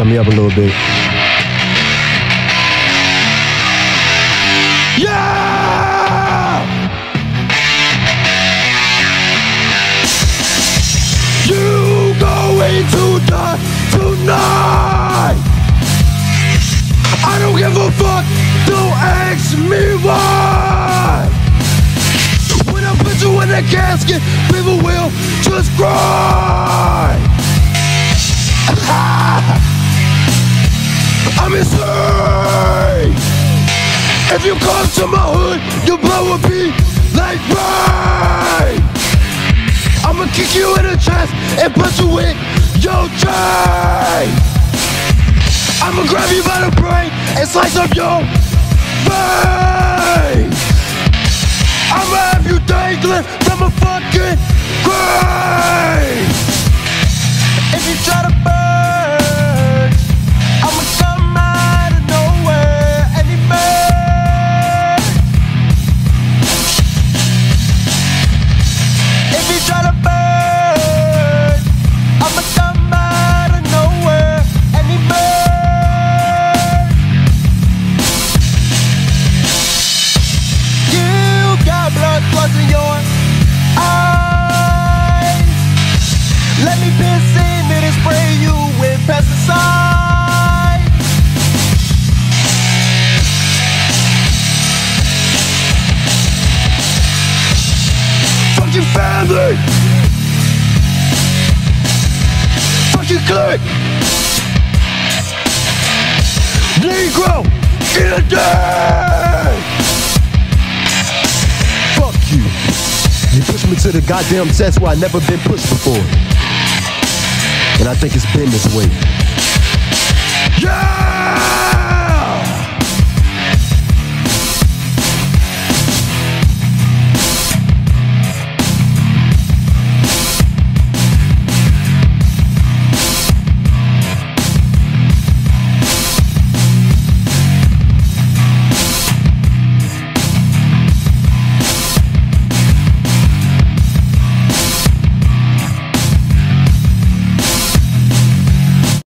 Turn me up a little bit. Yeah! You going to die tonight? I don't give a fuck, don't ask me why. When I put you in that casket, people will just cry. I'm insane. If you come to my hood, your blood will be like rain. I'ma kick you in the chest and put you in your chain. I'ma grab you by the brain and slice up your vein. I'ma have you dangling from a fucking grave. If you try to burn, I'ma come out of nowhere and emerge. If you try to burn, I'ma come out of nowhere and emerge. You got blood clots in your eyes. Let me piss in it and spray you with pesticide. Fuck your family. Fuck your clique. Negro in a day. Fuck you. You pushed me to the goddamn test where I never been pushed before. And I think it's been this way.